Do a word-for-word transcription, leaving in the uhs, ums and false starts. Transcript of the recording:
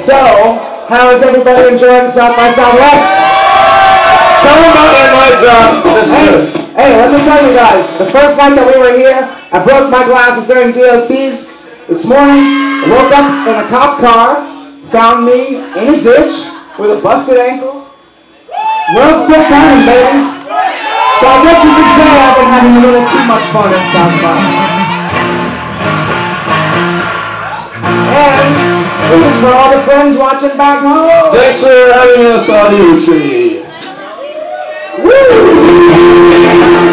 So, how is everybody enjoying South by Southwest? Tell them about that night, John. Hey, hey, let me tell you guys, the first night that we were here, I broke my glasses during D L Cs. This morning, I woke up in a cop car, found me in a ditch with a busted ankle. World's still turning, baby. So I guess you could say I've been having a little too much fun in South by. And this is for all the friends watching back home. Thanks for having us on YouTube. Woo!